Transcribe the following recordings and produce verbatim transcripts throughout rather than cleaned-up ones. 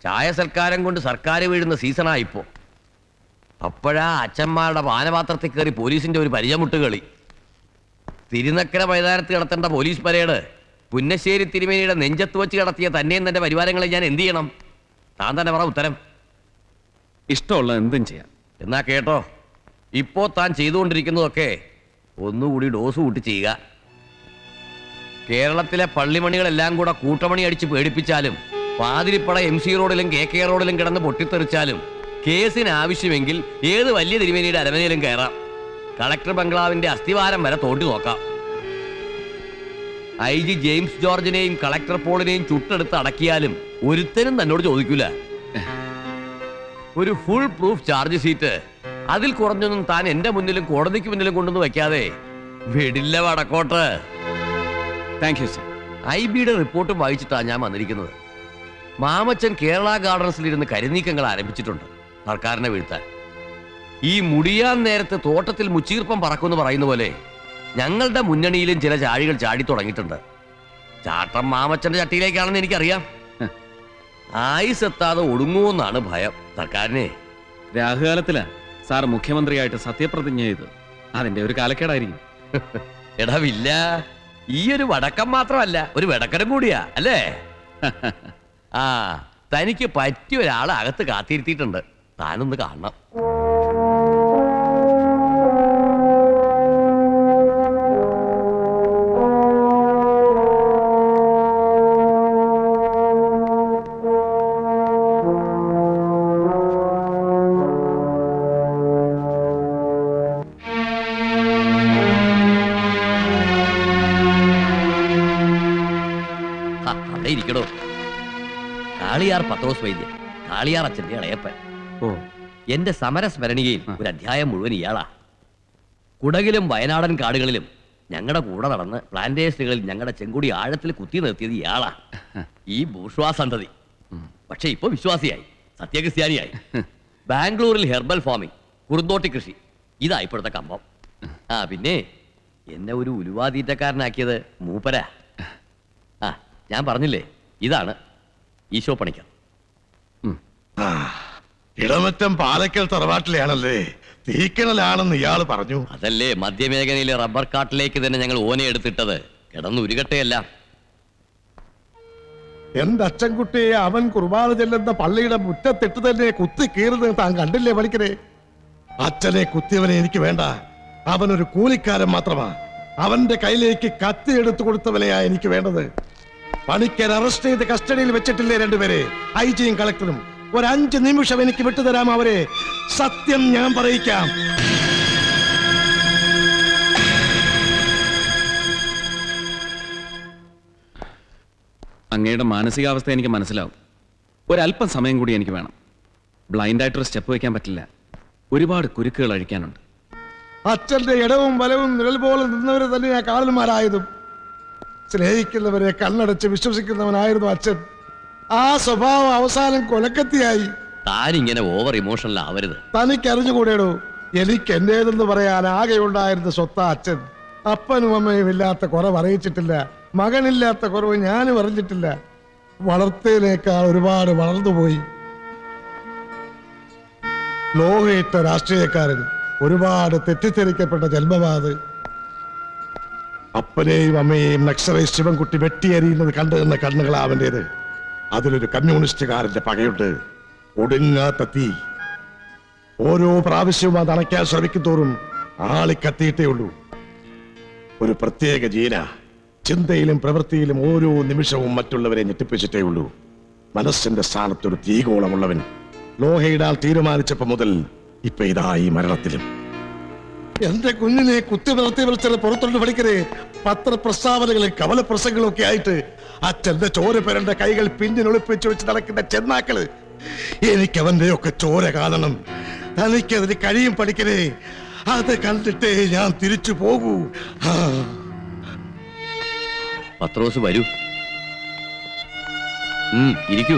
ചായ സൽക്കാരം കൊണ്ട് സർക്കാർ വീഴുന്ന സീസണായിപ്പോ. അപ്പോഴാ അച്ഛന്മാരുടെ പാനപാത്രത്തിൽ കയറി പോലീസിന്റെ ഒരു പരിചമുട്ട് കളി. തിരുനക്കര മൈതാനത്ത് കിടത്തേണ്ട പോലീസ് പരേഡ് പുന്നശ്ശേരി തിരുമേനിയുടെ നെഞ്ചത്ത് വെച്ച് കിടത്തിയ തന്നെയും തന്റെ പരിവാരങ്ങളെ ഞാൻ എന്ത് ചെയ്യണം? താൻ തന്നെ പറ ഉത്തരം. ഇഷ്ടമുള്ള എന്തും ചെയ്യാം. എന്നാ കേട്ടോ, ഇപ്പോ താൻ ചെയ്തുകൊണ്ടിരിക്കുന്നതൊക്കെ ഒന്നുകൂടി ഡോസ് കൂട്ടി ചെയ്യുക. കേരളത്തിലെ പള്ളിമണികളെല്ലാം കൂടെ കൂട്ടമണി അടിച്ച് പേടിപ്പിച്ചാലും പാതിരിപ്പട എം സി റോഡിലും കെ കെ റോഡിലും കിടന്ന് പൊട്ടിത്തെറിച്ചാലും കേസിന് ആവശ്യമെങ്കിൽ ഏത് വലിയ തിരുമേനിയുടെ അരമനയിലും കയറാം. കളക്ടർ ബംഗ്ലാവിന്റെ അസ്ഥിവാരം വരെ തോണ്ടി നോക്കാം. ഐ ജി ജെയിംസ് ജോർജിനെയും കളക്ടർ പോളിനെയും ചുട്ടെടുത്ത് അടക്കിയാലും ഒരുത്തനും തന്നോട് ചോദിക്കൂല. ഒരു ഫുൾ പ്രൂഫ് ചാർജ് ഷീറ്റ് അതിൽ കുറഞ്ഞൊന്നും താൻ എന്റെ മുന്നിലും കോടതിക്ക് മുന്നിലും കൊണ്ടുവന്ന് വെക്കാതെ വിടില്ല വടക്കോട്ട്. Thank you sir. ഐ ബിയുടെ റിപ്പോർട്ടും വായിച്ചിട്ടാണ് ഞാൻ വന്നിരിക്കുന്നത്. മാമച്ചൻ കേരള ഗാർഡൻസിലിരുന്ന് കരുനീക്കങ്ങൾ ആരംഭിച്ചിട്ടുണ്ട് സർക്കാരിനെ വീഴ്ത്താൻ. ഈ മുടിയാൻ നേരത്തെ തോട്ടത്തിൽ മുച്ചീർപ്പം പറക്കുമെന്ന് പറയുന്ന പോലെ ഞങ്ങളുടെ മുന്നണിയിലും ചില ചാഴികൾ ചാടി തുടങ്ങിയിട്ടുണ്ട്. ചാട്ടം മാമച്ചന്റെ ചട്ടിയിലേക്കാണെന്ന് എനിക്കറിയാം. ആയുസ് എത്താതെ ഒടുങ്ങുമെന്നാണ് ഭയം സർക്കാരിനെ. രാഹുകാലത്തിലാ സാർ മുഖ്യമന്ത്രിയായിട്ട് സത്യപ്രതിജ്ഞ ചെയ്ത്. അതിന്റെ ഒരു കാലക്കേടായിരിക്കും. എടാവില്ല, ഈ ഒരു വടക്കം മാത്രമല്ല, ഒരു വെടക്കരം കൂടിയാ അല്ലേ? ആ, തനിക്ക് പറ്റിയ ഒരാളെ അകത്ത് കാത്തിരുത്തിയിട്ടുണ്ട്. താനൊന്ന് കാണണം. അവിടെ ഇരിക്കടോ. കാളിയാർ പത്രോസ് വൈദ്യൻ, കാളിയാർ അച്ഛന്റെ ഇളയപ്പൻ. ഓ, എന്റെ സമരസ്മരണികയിൽ ഒരു അധ്യായം മുഴുവൻ ഇയാളാ. കുടകിലും വയനാടൻ കാടുകളിലും ഞങ്ങളുടെ കൂടെ നടന്ന് പ്ലാന്റേഷനുകളിൽ ഞങ്ങളുടെ ചെങ്കുടി ആഴത്തിൽ കുത്തി നിർത്തിയത് ഇയാളാ. ഈ ബൂർഷ്വാ സന്തതി. പക്ഷെ ഇപ്പൊ വിശ്വാസിയായി, സത്യക്രിസ്ത്യാനിയായി. ബാംഗ്ലൂരിൽ ഹെർബൽ ഫാമിംഗ്, കുറുന്തോട്ടി കൃഷി, ഇതാ ഇപ്പോഴത്തെ കമ്പം. ആ പിന്നെ എന്നെ ഒരു ഉലുവാതീറ്റക്കാരനാക്കിയത് മൂപ്പരാ. ആ, ഞാൻ പറഞ്ഞില്ലേ, ഇതാണ് ഈശോ പണിക്കർ. ഇടമറ്റം പാലക്കൽ തറവാട്ടിലാണല്ലേ, തീക്കണലാണെന്ന് ഇയാള് പറഞ്ഞു. അതല്ലേ മധ്യമേഖലയിലെ റബ്ബർ കാട്ടിലേക്ക് തന്നെ ഞങ്ങൾ ഓനയെടുത്തിട്ടത്. കിടന്ന് ഉരുകട്ടയല്ല. എന്റെ അച്ഛൻകുട്ടിയെ അവൻ കുർബാന ചെല്ലുന്ന പള്ളിയുടെ മുറ്റത്തിട്ട് തന്നെ കുത്തി കീറുന്നത് താൻ കണ്ടില്ലേ പണിക്കരെ? അച്ഛനെ കുത്തിയവനെ എനിക്ക് വേണ്ട. അവനൊരു കൂലിക്കാരൻ മാത്രമാ. അവന്റെ കയ്യിലേക്ക് കത്തി എടുത്തു കൊടുത്തവനെയാ എനിക്ക് വേണ്ടത്. പണിക്കർ അറസ്റ്റ് ചെയ്ത് കസ്റ്റഡിയിൽ വെച്ചിട്ടില്ലേ രണ്ടുപേരെ, ഐ ജിയും കളക്ടറും? ഒരു അഞ്ച് നിമിഷം എനിക്ക് വിട്ടുതരാം അവരെ. സത്യം ഞാൻ പറയിക്കാം. അങ്ങയുടെ മാനസികാവസ്ഥ എനിക്ക് മനസ്സിലാവും. ഒരല്പം സമയം കൂടി എനിക്ക് വേണം. ബ്ലൈൻഡായിട്ടൊരു സ്റ്റെപ്പ് വയ്ക്കാൻ പറ്റില്ല. ഒരുപാട് കുരുക്കുകൾ അഴിക്കാനുണ്ട്. അച്ഛന്റെ ഇടവും വലവും നിഴൽ പോലെ നിന്നവരെ തന്നെയാ കാവൽമാരായതും. സ്നേഹിക്കുന്നവരെ കണ്ണടച്ച് വിശ്വസിക്കുന്നവനായിരുന്നു അച്ഛൻ. ആ സ്വഭാവം അവസാനം കൊലക്കത്തിയായി. താനിങ്ങനെ ഓവർ ഇമോഷണൽ ആവരുത്. തനിക്ക് അറിഞ്ഞുകൂടേടോ, എനിക്ക് എന്റേതെന്ന് പറയാൻ ആകെ ഉണ്ടായിരുന്ന സ്വത്താ അച്ഛൻ. അപ്പനും അമ്മയും ഇല്ലാത്ത കുറവ് അറിയിച്ചിട്ടില്ല, മകനില്ലാത്ത കുറവ് ഞാനും അറിഞ്ഞിട്ടില്ല. വളർത്തയിലേക്കാൾ ഒരുപാട് വളർന്നുപോയി. ലോകയിട്ട രാഷ്ട്രീയക്കാരൻ, ഒരുപാട് തെറ്റിദ്ധരിക്കപ്പെട്ട ജന്മമാത്. അപ്പനെയും അമ്മയെയും നക്സലൈ ശിവൻകുട്ടി വെട്ടിയരിയുന്നത് കണ്ടു നിന്ന കണ്ണുകളാ അവന്റേത്. അതിലൊരു കമ്മ്യൂണിസ്റ്റുകാരന്റെ പകയുണ്ട്, ഒടുങ്ങാത്ത തീ. ഓരോ പ്രാവശ്യവും അത് അണയ്ക്കാൻ ശ്രമിക്കും തോറും ആളിക്കത്തിയിട്ടേ ഉള്ളൂ. ഒരു പ്രത്യേക ജീന, ചിന്തയിലും പ്രവൃത്തിയിലും ഓരോ നിമിഷവും മറ്റുള്ളവരെ ഞെട്ടിപ്പിച്ചിട്ടേ ഉള്ളൂ. മനസ്സിന്റെ സ്ഥാനത്തൊരു തീകോളമുള്ളവൻ. ലോഹയിടാൻ തീരുമാനിച്ചപ്പോ മുതൽ ഇപ്പൊ ഇതാ ഈ മരണത്തിലും. എന്റെ കുഞ്ഞിനെ കുത്തി വളർത്തി വിളിച്ചത് പുറത്തോട്ട് പഠിക്കരേ. പത്രപ്രസ്താവനകളും കവലപ്രസംഗങ്ങളും ഒക്കെ ആയിട്ട് അച്ഛന്റെ ചോര പേരന്റെ കൈകൾ പിന്നിലൊളിപ്പിച്ചു വെച്ച് നടക്കുന്ന ചെന്നാക്കള്. എനിക്ക് അവന്റെ ഒക്കെ ചോര കാണണം. തനിക്കതിന് കഴിയും പഠിക്കരേ. അത് കണ്ടിട്ടേ ഞാൻ തിരിച്ചു പോകൂ. പത്രോസ് വരൂ, ഇരിക്കൂ.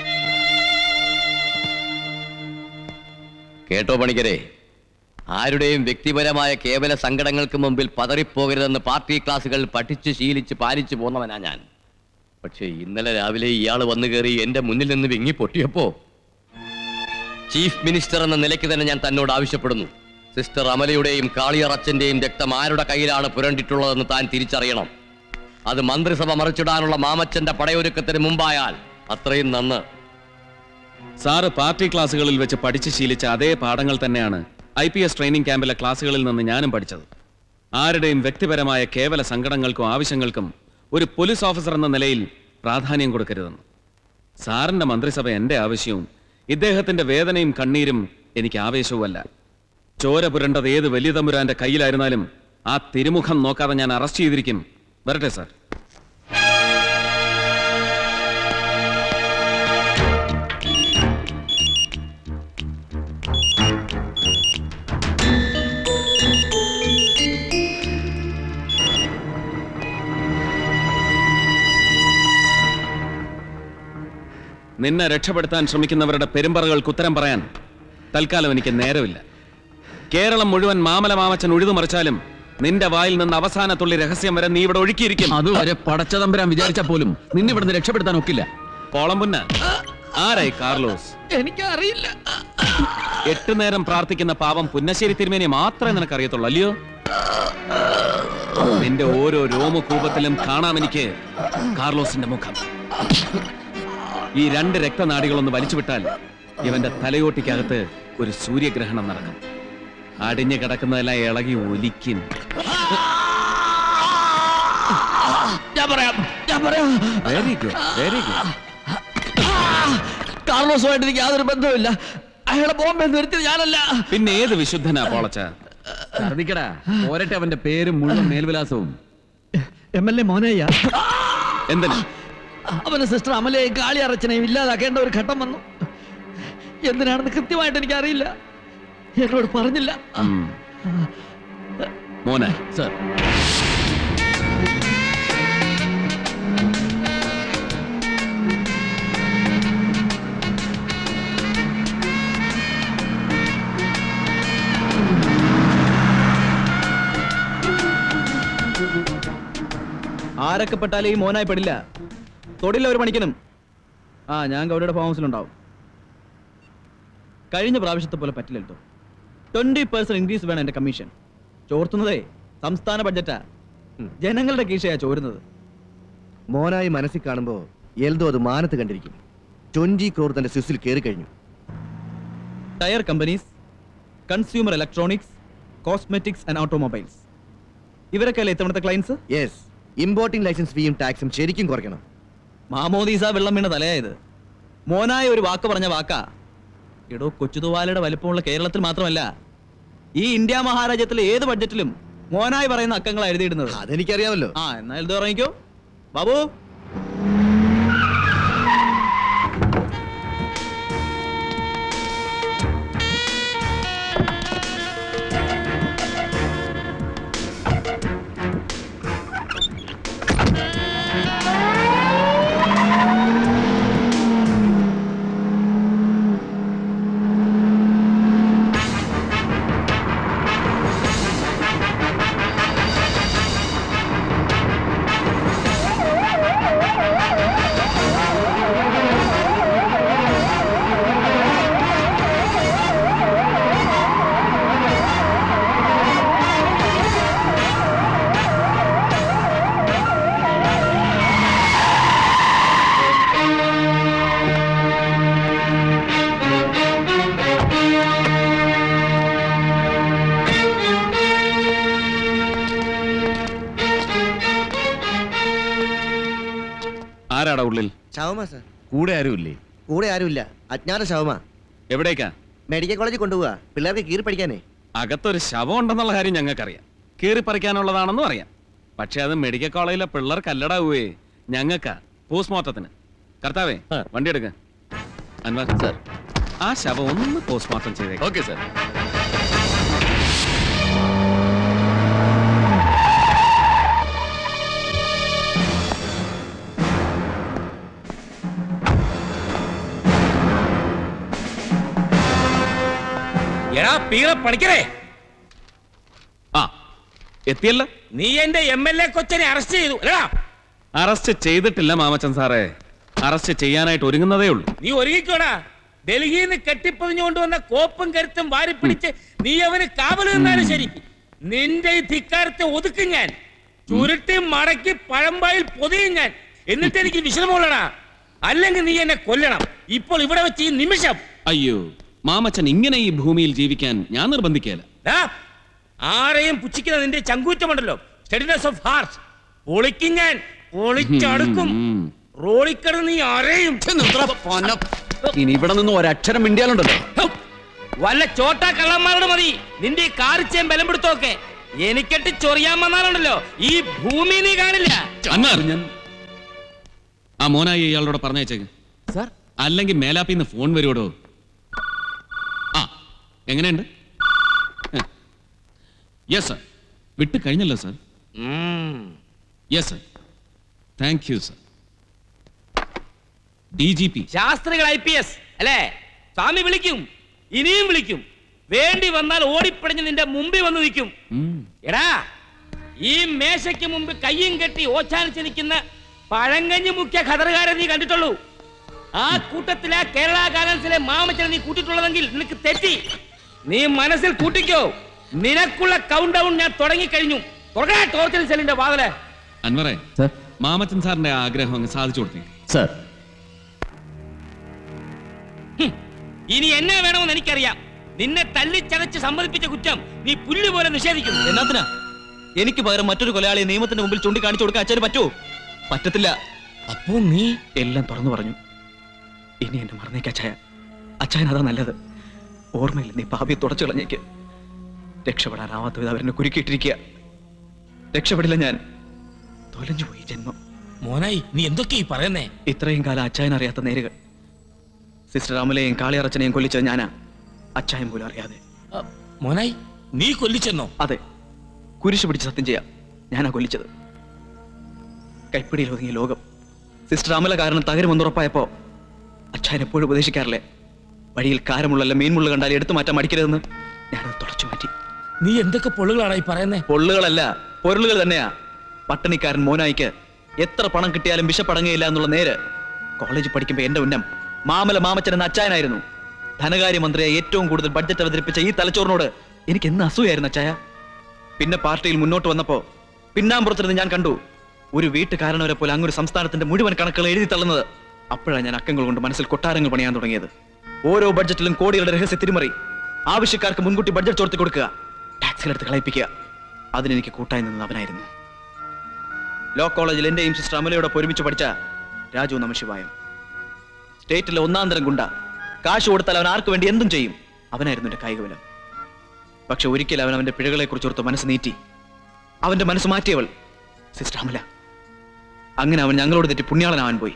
കേട്ടോ പണിക്കരെ, ആരുടെയും വ്യക്തിപരമായ കേവല സങ്കടങ്ങൾക്ക് മുമ്പിൽ പതറിപ്പോകരുതെന്ന് പാർട്ടി ക്ലാസുകൾ പഠിച്ച് ശീലിച്ച് പാലിച്ചു പോന്നവനാ ഞാൻ. പക്ഷെ ഇന്നലെ രാവിലെ ഇയാൾ വന്നു കയറി എന്റെ മുന്നിൽ നിന്ന് വിങ്ങി പൊട്ടിയപ്പോ ചീഫ് മിനിസ്റ്റർ എന്ന നിലയ്ക്ക് തന്നെ ഞാൻ തന്നോട് ആവശ്യപ്പെടുന്നു. സിസ്റ്റർ അമലയുടെയും കാളിയറച്ചന്റെയും രക്തം ആരുടെ കയ്യിലാണ് പുരണ്ടിട്ടുള്ളതെന്ന് താൻ തിരിച്ചറിയണം. അത് മന്ത്രിസഭ മറിച്ചിടാനുള്ള മാമച്ചന്റെ പടയൊരുക്കത്തിന് മുമ്പായാൽ അത്രയും നന്ന്. സാറ് പാർട്ടി ക്ലാസ്സുകളിൽ വെച്ച് പഠിച്ചു ശീലിച്ച അതേ പാഠങ്ങൾ തന്നെയാണ് ഐ പി എസ് ട്രെയിനിങ് ക്യാമ്പിലെ ക്ലാസ്സുകളിൽ നിന്ന് ഞാനും പഠിച്ചത്. ആരുടെയും വ്യക്തിപരമായ കേവല സങ്കടങ്ങൾക്കും ആവശ്യങ്ങൾക്കും ഒരു പോലീസ് ഓഫീസർ എന്ന നിലയിൽ പ്രാധാന്യം കൊടുക്കരുതെന്ന്. സാറിന്റെ മന്ത്രിസഭ എന്റെ ആവശ്യവും ഇദ്ദേഹത്തിന്റെ വേദനയും കണ്ണീരും എനിക്ക് ആവേശവുമല്ല. ചോര പുരണ്ടത് ഏത് വലിയ തമ്പുരാന്റെ കയ്യിലായിരുന്നാലും ആ തിരുമുഖം നോക്കാതെ ഞാൻ അറസ്റ്റ് ചെയ്തിരിക്കും. വരട്ടെ സാർ. നിന്നെ രക്ഷപ്പെടുത്താൻ ശ്രമിക്കുന്നവരുടെ പെരുമ്പറകൾക്ക് ഉത്തരം പറയാൻ തൽക്കാലം എനിക്ക് നേരമില്ല. കേരളം മുഴുവൻ മാമല മാമച്ചൻ ഉഴുതുമറിച്ചാലും നിന്റെ വായിൽ നിന്ന് അവസാന തുള്ളി രഹസ്യം വരെ നീ ഇവിടെ ഒഴുക്കിയിരിക്കും. അതുവരെ പടച്ചതമ്പരാൻ വിചാരിച്ചാൽ പോലും നിന്നെ ഇവിടുന്ന് രക്ഷപ്പെടുത്താൻ ഒക്കില്ല. കോളംപുന്ന ആരായി കാർലോസ്? എനിക്കറിയില്ല. എട്ടു നേരം പ്രാർത്ഥിക്കുന്ന പാവം പുന്നശ്ശേരി തിരുമേനി മാത്രമേ നിനക്കറിയത്തുള്ളൂ അല്ലയോ? നിന്റെ ഓരോ രോമകൂപത്തിലും കാണാം എനിക്ക് കാർലോസിന്റെ മുഖം. ഈ രണ്ട് രക്തനാടികളൊന്ന് വലിച്ചുവിട്ടാൽ ഇവന്റെ തലയോട്ടിക്കകത്ത് ഒരു സൂര്യഗ്രഹണം നടക്കും. അടിഞ്ഞു കിടക്കുന്നതെല്ലാം ഇളകി ഒലിക്കും. Very good, very good. കാർലോസുമായിട്ട് എനിക്ക് യാതൊരു ബന്ധവുമില്ല. അയാളെ ബോംബെ നിർത്തിയത് ഞാനല്ല. പിന്നെ ഏത് വിശുദ്ധനാ പോളച്ച? ഛർദിക്കടാ, പോരട്ടെ അവന്റെ പേരും മുഴുവൻ മേൽവിലാസവും. M L A Monayya. എന്തിനാ? അവന്റെ സിസ്റ്റർ അമലയെയും കാളിയറച്ചനെയും ഇല്ലാതാക്കേണ്ട ഒരു ഘട്ടം വന്നു. എന്തിനാണെന്ന് കൃത്യമായിട്ട് എനിക്ക് അറിയില്ല. എന്നോട് പറഞ്ഞില്ല. മോനെ സർ, ആരൊക്കെ പെട്ടാലേ ഈ മോനായി പെടില്ല. തൊടില്ല ഒരു പണിക്കനും. ആ ഞാൻ ഗൗരിയുടെ ഫാം ഹൗസിലുണ്ടാവും. കഴിഞ്ഞ പ്രാവശ്യത്തെ പോലെ പറ്റില്ലല്ലോ. ട്വന്റി പെർസെന്റ് ഇൻക്രീസ് വേണം എന്റെ കമ്മീഷൻ. ചോർത്തുന്നതേ സംസ്ഥാന ബഡ്ജറ്റാ. ജനങ്ങളുടെ കീശയാ ചോരുന്നത്. മോനായി മനസ്സിൽ കാണുമ്പോ എൽദോ അത് മാനത്ത് കണ്ടിരിക്കും. ട്വന്റി ക്രോർ തന്റെ സ്വിസിൽ കയറി കഴിഞ്ഞു. Tyre companies, consumer electronics, cosmetics and automobiles, ഇവരൊക്കെ അല്ലേ ഇത്തവണത്തെ ക്ലയൻസ്? യെസ്. ഇമ്പോർട്ടിംഗ് ലൈസൻസ് ഫീയും ടാക്സും ശരിക്കും കുറയ്ക്കണം. മാമോദീസ വെള്ളം വീണ തലയായത്. മോനായ ഒരു വാക്ക് പറഞ്ഞ വാക്കാ. എടോ, കൊച്ചുതുവാലയുടെ വലിപ്പമുള്ള കേരളത്തിൽ മാത്രമല്ല, ഈ ഇന്ത്യ മഹാരാജ്യത്തിലെ ഏത് ബഡ്ജറ്റിലും മോനായി പറയുന്ന അക്കങ്ങളാണ് എഴുതിയിടുന്നത്. അതെനിക്കറിയാമല്ലോ. ആ എന്നാ എഴുതി ഇറങ്ങിക്കോ ബാബു. ആരാടാ ഉള്ളിൽ? ശവമ സാർ. കൂടെ ആരുമില്ലേ? കൂടെ ആരുമില്ല. അജ്ഞാത ശവമ. എവിടേക്കാ? മെഡിക്കൽ കോളേജിൽ കൊണ്ടുപോവാ, പിള്ളേർക്ക് കീറി പഠിക്കാനേ. അകത്തൊരു ശവം ഉണ്ടെന്നുള്ള കാര്യം ഞങ്ങൾക്കറിയാം. കീറി പറിക്കാനുള്ളതാണെന്നും അറിയാം. പക്ഷെ അത് മെഡിക്കൽ കോളേജിലെ പിള്ളേർക്കല്ലടാവേ, ഞങ്ങൾക്കാ പോസ്റ്റ്മോർട്ടത്തിന്. കർത്താവേ, വണ്ടി എടുക്ക. അൻവർ സാർ, ആ ശവം ഒന്ന് പോസ്റ്റ്മോർട്ടം ചെയ്തേക്കാം. Okay sir. പഠിക്കണേ. ആ എത്തിയല്ല. നീ എന്റെ എം എൽ എ കൊച്ചനെ അറസ്റ്റ് ചെയ്തു അല്ലടാ? അറസ്റ്റ് ചെയ്തിട്ടില്ല മാമച്ചൻ സാറേ. അറസ്റ്റ് ചെയ്യാനായിട്ട് ഒരുങ്ങുന്നതേ ഉള്ളൂ. നീ ഒരുങ്ങിക്കോടാ. ഡൽഹിയിൽ നിന്ന് കെട്ടിപ്പൊതിഞ്ഞുകൊണ്ടുവന്ന കോപ്പും കരുത്തും വാരിപ്പിടിച്ച് നീ അവന് കാവൽ നിന്നാലും ശരി, നിന്റെ ഈ ധിക്കാരത്തെ ഒതുക്കും ഞാൻ. ചുരുട്ടി മടക്കി പഴമ്പായിൽ പൊതിയും ഞാൻ. എന്നിട്ട് എനിക്ക് വിശ്രമമുള്ളടാ. അല്ലെങ്കിൽ നീ എന്നെ കൊല്ലണം ഇപ്പോൾ ഇവിടെ വെച്ച് ഈ നിമിഷം. അയ്യോ മാമച്ചൻ, ഇങ്ങനെ ഈ ഭൂമിയിൽ ജീവിക്കാൻ ഞാൻ നിർബന്ധിക്കല. ആരെയും പുച്ഛിക്കുന്ന നിന്റെ ചങ്കൂറ്റമുണ്ടല്ലോ, സ്റ്റെഡിനെസ് ഓഫ് ഹാർട്ട്, പൊളിക്കും ഞാൻ, പൊളിച്ചടുക്കും. റോളിക്കടന്ന് നീ ആരെയും ഇനി ഇവിടെ നിന്ന് ഒരക്ഷരം മിണ്ടിയാലുണ്ടല്ലോ. വല്ല ചോട്ടാ കള്ളന്മാരോട് മതി നിന്റെ ഈ കാറിച്ചേം ബലം പിടുത്തൊക്കെ. എനിക്കെട്ട് ചൊറിയാൻ വന്നാലുണ്ടല്ലോ ഈ ഭൂമി നീ കാണില്ല. ആ മോനായി ഇയാളോട് പറഞ്ഞേച്ചേക്ക് സാർ, അല്ലെങ്കിൽ മേലാപ്പിന്ന് ഫോൺ വരുവോടോ. ആ എങ്ങനെയുണ്ട്? യെസ് സർ, വിട്ട് കഴിഞ്ഞല്ലോ sir. Yes sir, thank you sir. D G P ശാസ്ത്രികൾ ഐ പി എസ് അല്ലേ? സ്വാമി വിളിക്കും, ഇനിയും വിളിക്കും. വേണ്ടി വന്നാൽ ഓടിപ്പടഞ്ഞ് നിന്റെ മുമ്പിൽ വന്ന് നിൽക്കും. എടാ, ഈ മേശയ്ക്ക് മുമ്പ് കയ്യും കെട്ടി ഓച്ചാനിച്ച് നിൽക്കുന്ന പഴങ്കഞ്ഞി മുഖ്യ ഖദറുകാരെ നീ കണ്ടിട്ടുള്ളൂ. ആ കൂട്ടത്തിലെ കേരള ഗാലൻസിലെ മാമച്ചനെ നീ കൂട്ടിയിട്ടുള്ളതെങ്കിൽ നിനക്ക് തെറ്റി. നീ മനസ്സിൽ കൂട്ടിക്കോ, നിനക്കുള്ള കൗണ്ട് ഡൗൺ ഞാൻ തുടങ്ങിക്കഴിഞ്ഞു. ടോർച്ചർ സെല്ലിന്റെ വാതില്. അൻവറേ, മാമച്ചൻ സാറിന്റെ ആഗ്രഹം അങ്ങ് സാധിച്ചു കൊടുത്തേ സാർ. ഇനി എന്നെ വേണമെന്ന് എനിക്കറിയാം. നിന്നെ തല്ലിച്ചതച്ച് സമ്മതിപ്പിച്ച കുറ്റം നീ പുല്ല് പോലെ നിഷേധിക്കും. എന്നാത്തിനാ? എനിക്ക് പകരം മറ്റൊരു കൊലയാളിയെ നിയമത്തിന്റെ മുമ്പിൽ ചൂണ്ടിക്കാണിച്ചു കൊടുക്കാൻ അച്ഛന് പറ്റുമോ? പറ്റത്തില്ല. അപ്പോ നീ എല്ലാം തുറന്നു പറഞ്ഞു. ഇനി എന്നെ മറന്നേക്ക് അച്ചായ. അച്ചായൻ അതാ നല്ലത്. ഓർമ്മയിൽ നീ പാപിയെ തുടച്ചു കളഞ്ഞേക്ക്. രക്ഷപ്പെടാനാവാത്ത വിധം അവരെന്നെ കുരുക്കിയിട്ടിരിക്കുക. രക്ഷപ്പെടില്ല ഞാൻ. തൊലഞ്ഞു പോയി ജന്മം. മോനായി, നീ എന്തൊക്കെ ഈ പറയുന്നേ? ഇത്രയും കാലം അച്ചായൻ അറിയാത്ത നേരുകൾ. സിസ്റ്റർ അമലയെയും കാളിയറച്ചനെയും കൊല്ലിച്ചത് ഞാനാ, അച്ചായൻ പോലും അറിയാതെ. മോനായി, നീ കൊല്ലിച്ചെന്നോ? അതെ, കുരിശ് പിടിച്ച് സത്യം ചെയ്യാം, ഞാനാ കൊല്ലിച്ചത്. കൈപ്പിടിയിൽ ഒതുങ്ങിയ ലോകം സിസ്റ്റർ അമല കാരണം തകരുമെന്നുറപ്പായപ്പോ അച്ചായൻ എപ്പോഴും ഉപദേശിക്കാറില്ലേ, വഴിയിൽ കാരമുള്ളല്ല മീൻമുള്ള കണ്ടാൽ എടുത്തു മാറ്റാൻ മടിക്കരുതെന്ന്. ഞാനത് തുടച്ചു മാറ്റി. നീ എന്തൊക്കെ പൊള്ളുകളാണ് ഈ പറയുന്നേ? പൊള്ളുകളല്ല, പൊരുളുകൾ തന്നെയാ. പട്ടണിക്കാരൻ മോനായിക്ക് എത്ര പണം കിട്ടിയാലും വിശപ്പടങ്ങയില്ല എന്നുള്ള നേര് കോളേജിൽ പഠിക്കുമ്പോ എന്റെ ഉന്നം മാമല മാമച്ചൻ എന്ന അച്ചായനായിരുന്നു. ധനകാര്യമന്ത്രിയെ ഏറ്റവും കൂടുതൽ ബഡ്ജറ്റ് അവതരിപ്പിച്ച ഈ തലച്ചോറിനോട് എനിക്ക് എന്ന് അസൂയായിരുന്നു അച്ചായ. പിന്നെ പാർട്ടിയിൽ മുന്നോട്ട് വന്നപ്പോ പിന്നാമ്പുറത്തിരുന്ന് ഞാൻ കണ്ടു ഒരു വീട്ടുകാരനവരെ പോലെ അങ്ങൊരു സംസ്ഥാനത്തിന്റെ മുഴുവൻ കണക്കുകൾ എഴുതി തള്ളുന്നത്. അപ്പോഴാണ് ഞാൻ അക്കങ്ങൾ കൊണ്ട് മനസ്സിൽ കൊട്ടാരങ്ങൾ പണിയാൻ തുടങ്ങിയത്. ഓരോ ബഡ്ജറ്റിലും കോടികളുടെ രഹസ്യ തിരിമറി, ആവശ്യക്കാർക്ക് മുൻകൂട്ടി ബഡ്ജറ്റ് ചോർത്തി കൊടുക്കുക, ടാക്സിലെടുത്ത് കളയിപ്പിക്കുക. അതിനെനിക്ക് കൂട്ടായി നിന്നത് അവനായിരുന്നു. ലോ കോളേജിൽ എന്റെയും സിസ്റ്റർ അമലയോടൊപ്പം ഒരുമിച്ച് പഠിച്ച രാജു നമശിവായം. സ്റ്റേറ്റിലെ ഒന്നാം തരം ഗുണ്ട. കാശ് കൊടുത്താൽ അവൻ ആർക്ക് വേണ്ടി എന്തും ചെയ്യും. അവനായിരുന്നു എന്റെ കായികബലം. പക്ഷെ ഒരിക്കലും അവൻ അവന്റെ പിഴകളെ കുറിച്ചോർത്ത് മനസ്സ് നീറ്റി. അവന്റെ മനസ്സ് മാറ്റിയവൾ സിസ്റ്റർ അമല. അങ്ങനെ അവൻ ഞങ്ങളോട് തെറ്റി പുണ്യാളനാവാൻ പോയി.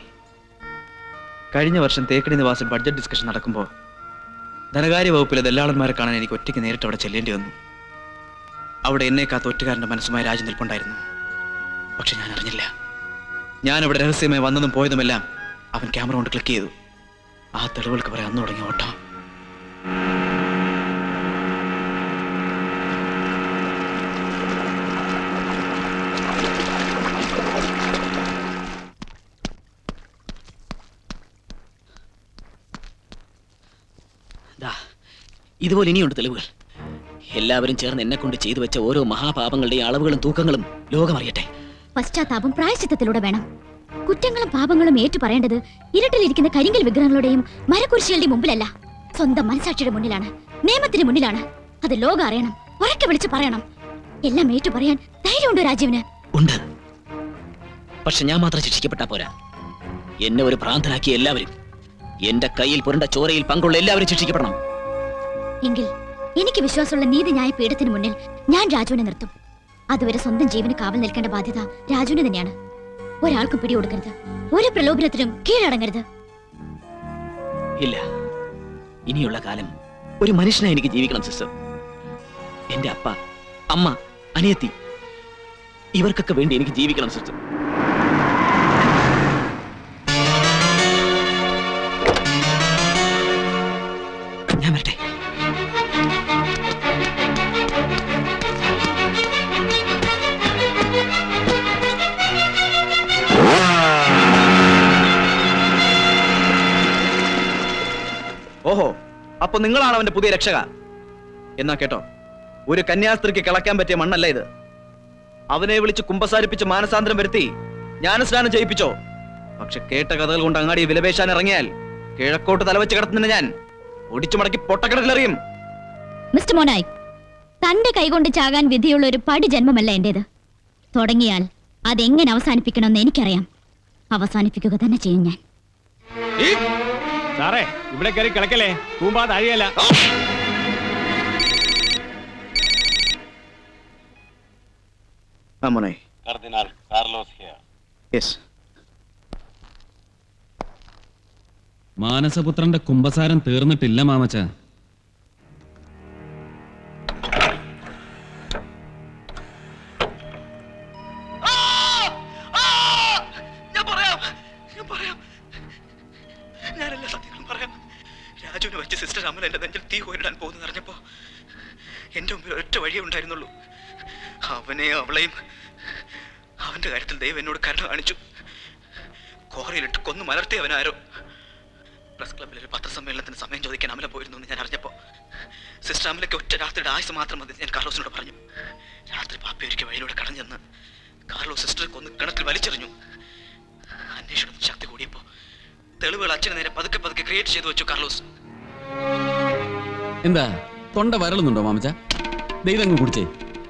കഴിഞ്ഞ വർഷം തേക്കടി നിവാസിൽ ബഡ്ജറ്റ് ഡിസ്കഷൻ നടക്കുമ്പോൾ ധനകാര്യ വകുപ്പിലെ ദല്ലാളന്മാരെ കാണാൻ എനിക്ക് ഒറ്റയ്ക്ക് നേരിട്ട് അവിടെ ചെല്ലേണ്ടി വന്നു. അവിടെ എന്നെ കാത്ത ഒറ്റുകാരന്റെ മനസ്സുമായി രാജു നിൽപ്പുണ്ടായിരുന്നു. പക്ഷെ ഞാൻ അറിഞ്ഞില്ല. ഞാൻ അവിടെ രഹസ്യമായി വന്നതും പോയതുമെല്ലാം അവൻ ക്യാമറ കൊണ്ട് ക്ലിക്ക് ചെയ്തു. ആ തെളിവുകൾക്ക് പറയാൻ അന്ന് തുടങ്ങിയ ഓട്ടം. ഇതുപോലെ ഇനിയുണ്ട് തെളിവുകൾ. എല്ലാവരും ചേർന്ന് എന്നെ കൊണ്ട് ചെയ്തു വെച്ച ഓരോ മഹാപാപങ്ങളുടെയും അളവുകളും തൂക്കങ്ങളും ലോകം അറിയട്ടെ. പശ്ചാത്താപം പ്രായശ്ചിത്തത്തിലൂടെ വേണം. കുറ്റങ്ങളും പാപങ്ങളും ഏറ്റു പറയേണ്ടത് ഇരുട്ടിലിരിക്കുന്ന കരിങ്കൽ വിഗ്രഹങ്ങളുടെയും മരക്കുരിശികളുടെയും മുമ്പിലല്ല, സ്വന്തം മനസാക്ഷിയുടെ മുന്നിലാണ്, നിയമത്തിന് മുന്നിലാണ്. അത് ലോകം അറിയണം, ഉറക്കെ വിളിച്ചു പറയണം. എല്ലാം ഏറ്റു പറയാൻ ധൈര്യമുണ്ടോ രാജീവിന്? ഉണ്ട്. പക്ഷെ ഞാൻ മാത്രം ശിക്ഷിക്കപ്പെട്ടാ പോരാ. എന്നെ ഒരു ഭ്രാന്തനാക്കിയ എല്ലാവരും, എന്റെ കയ്യിൽ പുരണ്ട ചോരയിൽ പങ്കുള്ള എല്ലാവരും ശിക്ഷിക്കപ്പെടണം. എങ്കിൽ എനിക്ക് വിശ്വാസമുള്ള നീതിന്യായ പീഠത്തിന് മുന്നിൽ ഞാൻ രാജുവിനെ നിർത്തും. അതുവരെ സ്വന്തം ജീവന് കാവൽ നിൽക്കേണ്ട ബാധ്യത രാജുവിന് തന്നെയാണ്. ഒരാൾക്കും പിടികൊടുക്കരുത്, ഒരു പ്രലോഭനത്തിനും കീഴടങ്ങരുത്. ഇല്ല, ഇനിയുള്ള കാലം ഒരു മനുഷ്യനായി എനിക്ക് ജീവിക്കണം സിസ്റ്റർ. എന്റെ അപ്പ, അമ്മ, അനിയത്തി, ഇവർക്കൊക്കെ വേണ്ടി എനിക്ക് ജീവിക്കണം സിസ്റ്റർ. ഞാൻ വരട്ടെ. അപ്പൊ നിങ്ങളാണ് അവന്റെ പുതിയ രക്ഷക. എന്നാ കേട്ടോ, ഒരു കന്യാസ്ത്രീക്ക് കിളക്കാൻ പറ്റിയ മണ്ണല്ല ഇത്. അവനെ വിളിച്ച് കുമ്പസാരിപ്പിച്ച് മാനസാന്തരം വരുത്തി ജ്ഞാനസ്നാനം ചെയ്യിപ്പിച്ചോ. പക്ഷെ കേട്ട കഥകൾ കൊണ്ട് അങ്ങാടി വിലപേശാൻ ഇറങ്ങിയാൽ കിഴക്കോട്ട് തലവെച്ച് കിടത്തുന്ന ഞാൻ ഒടിച്ചു മടക്കി പൊട്ടക്കിടക്കിലെറിയും. മിസ്റ്റർ മോനായി, തന്റെ കൈകൊണ്ട് ചാകാൻ വിധിയുള്ള ഒരു പടി ജന്മമല്ല എന്റേത്. തുടങ്ങിയാൽ അതെങ്ങനെ അവസാനിപ്പിക്കണമെന്ന് എനിക്കറിയാം. അവസാനിപ്പിക്കുക തന്നെ ചെയ്യും ഞാൻ. സാറേ, ഇവിടെ കയറി കിടക്കല്ലേ, തൂമ്പാ താഴെയല്ല. മാനസപുത്രന്റെ കുംഭസാരം തീർന്നിട്ടില്ല മാമച്ച. ഞാനെല്ലാ സത്യങ്ങളും പറയാം. രാജുവിനെ വെച്ച് സിസ്റ്റർ അമല എന്റെ നെഞ്ചിൽ തീ കോരിടാൻ പോകുന്നു അറിഞ്ഞപ്പോ എന്റെ മുമ്പിൽ ഒറ്റ വഴിയേ ഉണ്ടായിരുന്നുള്ളൂ. അവനെ അവളെയും അവന്റെ കാര്യത്തിൽ ദൈവം എന്നോട് കരുണ കാണിച്ചു. കോറയിലിട്ട് കൊന്നു മലർത്തി അവനാരോ. പ്രസ് ക്ലബിൽ ഒരു പത്രസമ്മേളനത്തിന് സമയം ചോദിക്കാൻ അമല പോയിരുന്നു എന്ന് ഞാൻ അറിഞ്ഞപ്പോ സിസ്റ്റർ അമലയ്ക്ക് ഒറ്റ രാത്രിയുടെ ആയുസ് മാത്രം മതി ഞാൻ കാർലോസിനോട് പറഞ്ഞു. രാത്രി പാപ്പി ഒരിക്കൽ വഴിയിലൂടെ കടഞ്ഞെന്ന് കാർലോസ് സിസ്റ്ററെ കൊന്ന് കിണറ്റിൽ വലിച്ചെറിഞ്ഞു. അന്വേഷണത്തിന് ശക്തി കൂടിയപ്പോ തെളിവുകൾ അച്ഛന് നേരെ പതുക്കെ പതുക്കെ ക്രിയേറ്റ് ചെയ്തു വെച്ചു കാർലോസ്. എന്താ തൊണ്ട വരളുന്നുണ്ടോ മാമച്ച? ദൈവം കുടിച്ചേ.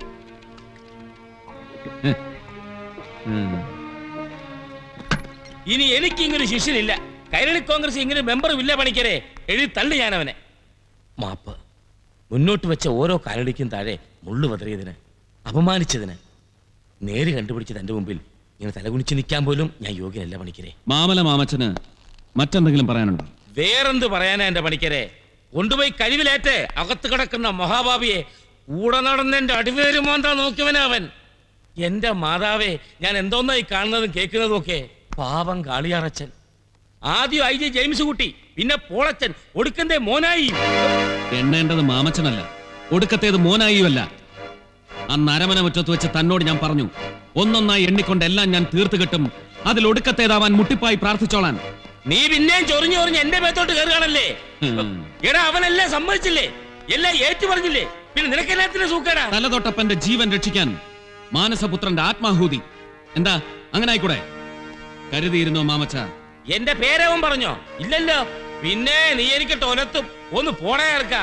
ഇനി എനിക്ക് ഇങ്ങനെ ശിഷ്യനില്ല. കൈരളി കോൺഗ്രസ് ഇങ്ങനെ മെമ്പറും ഇല്ല പണിക്കരെ. എഴുതി തള്ളി ഞാൻ അവനെ. മാപ്പ്. മുന്നോട്ട് വെച്ച ഓരോ കാലടിക്കും താഴെ മുള്ളു വതറിയതിന്, അപമാനിച്ചതിന്, നേര് കണ്ടുപിടിച്ചത് എന്റെ മുമ്പിൽ ഇങ്ങനെ തലകുണിച്ച് നിൽക്കാൻ പോലും ഞാൻ യോഗ്യനല്ല പണിക്കരെ. മാമല മാമച്ചന് മറ്റെന്തെങ്കിലും പറയാനുണ്ടോ? വേറെന്ത് പറയാനാ എന്റെ പണിക്കരെ? കൊണ്ടുപോയി കഴിവിലേറ്റ് അകത്ത് കിടക്കുന്ന മഹാഭാവിയെ കൂടെ നടന്ന് എന്റെ അടിവേരുമാന്താ നോക്കിയവനാ അവൻ. എന്റെ മാതാവേ, ഞാൻ എന്തോന്നായി കാണുന്നതും കേൾക്കുന്നതും ഒക്കെ. പാവം കാളിയാറച്ചൻ. ആദ്യം ഐ ജി ജെയിംസ് കുട്ടി, പിന്നെ പോളച്ചൻ, ഒടുക്കത്തെ മോനായി. എണ്ണേണ്ടത് മാമച്ചനല്ല, ഒടുക്കത്തേത് മോനായിയുമല്ല. അന്ന് അരമന മുറ്റത്ത് വെച്ച് തന്നോട് ഞാൻ പറഞ്ഞു, ഒന്നൊന്നായി എണ്ണിക്കൊണ്ട് എല്ലാം ഞാൻ തീർത്തു കിട്ടും, അതിൽ ഒടുക്കത്തേതാവാൻ മുട്ടിപ്പായി പ്രാർത്ഥിച്ചോളാൻ. നീ പിന്നെയും ചൊറിഞ്ഞു ചൊറിഞ്ഞ് എന്റെ മേത്തോട്ട് കയറുകയാണല്ലേ. എടാ, അവനെല്ലാം സമ്മതിച്ചില്ലേ, എല്ലാം ഏറ്റു പറഞ്ഞില്ലേ, പിന്നെ നിനക്കെല്ലാത്തിന് സൂക്കേടാ. തലതൊട്ടപ്പന്റെ ജീവൻ രക്ഷിക്കാൻ മാനസപുത്രന്റെ ആത്മാഹൂതി. എന്താ അങ്ങനെ ആയിക്കൂടെ? കരുതിയിരുന്നോ മാമച്ച? എന്റെ പേരവൻ പറഞ്ഞോ? ഇല്ലല്ലോ. പിന്നെ നീ എനിക്ക് ടൊലത്തും. ഒന്ന് പോണേ ഇറക്കാ.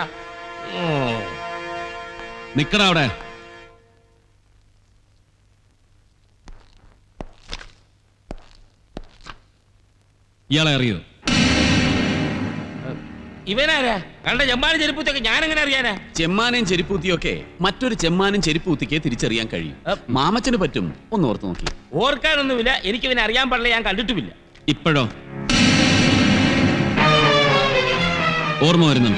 നിക്കടാ അവിടെ. ഇയാളെ അറിയോ? ഇവനാരാ? കണ്ട ചെമ്മാനും ചെരുപ്പൂത്തൊക്കെ ഞാൻ എങ്ങനെ അറിയാനാ? ചെമ്മാനും ചെരുപ്പൂത്തിയൊക്കെ മറ്റൊരു ചെമ്മാനും ചെരുപ്പൂത്തിക്ക് തിരിച്ചറിയാൻ കഴിയും. മാമച്ചന് പറ്റും. ഒന്ന് ഓർത്ത് നോക്കി. ഓർക്കാനൊന്നുമില്ല. എനിക്ക് ഇവനെ അറിയാൻ പാടില്ല, ഞാൻ കണ്ടിട്ടുമില്ല. ഇപ്പോഴോ? ഓർമ്മ വരുന്നുണ്ട്.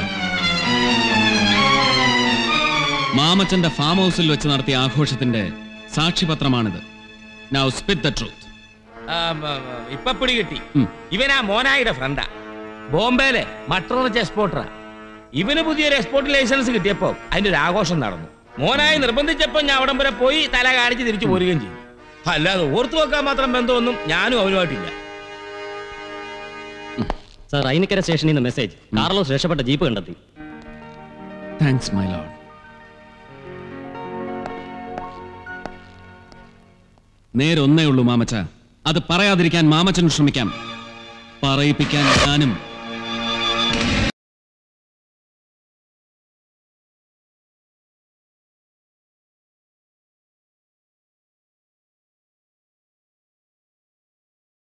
മാമച്ചന്റെ ഫാം ഹൗസിൽ വെച്ച് നടത്തിയ ആഘോഷത്തിന്റെ സാക്ഷിപത്രമാണിത്. Now spit the truth. ഇപ്പൊ പിടി കിട്ടി. ഇവനാ മോനായിയുടെ ഫ്രണ്ടാ. ബോംബെയിലെ മട്ടർച്ച് എക്സ്പോർട്ടറാ. ഇവന് പുതിയൊരു എക്സ്പോർട്ട് ലൈസൻസ് കിട്ടിയപ്പോ അതിന്റെ ഒരു ആഘോഷം നടന്നു. മോനായി നിർബന്ധിച്ചപ്പോ ഞാൻ അവിടം വരെ പോയി തല കാണിച്ച് തിരിച്ചു പോരുകയും ചെയ്തു. അല്ലാതെ ഓർത്തു വെക്കാൻ മാത്രം ബന്ധമൊന്നും ഞാനും അവനുമായിട്ടില്ല. സർ, ഐനിക്കര സ്റ്റേഷനിൽ നിന്ന് മെസ്സേജ്. കാർലോസ് രക്ഷപ്പെട്ട ജീപ്പ് കണ്ടെത്തി. Thanks my lord. നേരൊന്നേ ഉള്ളൂ മാമച്ച. അത് പറയാതിരിക്കാൻ മാമച്ചന് ശ്രമിക്കാം, പറയിപ്പിക്കാൻ ഞാനും.